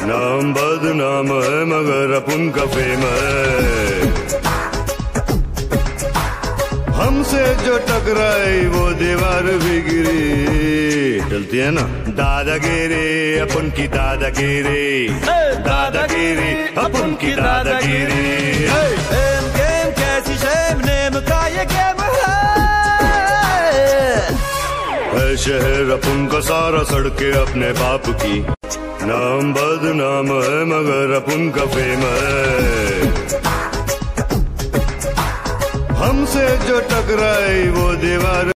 नाम बदनाम है मगर अपन का फेम है। हमसे जो टकराई वो दीवार भी गिरी। चलती है ना दादागिरी अपन की दादागिरी, दादागिरी अपन की दादागिरी। गेम कैसी शेम नेम का ये गेम है शहर अपन का सारा सड़के अपने बाप की। नाम बदनाम है मगर अपन का फेम है। हमसे जो टकराई वो दीवार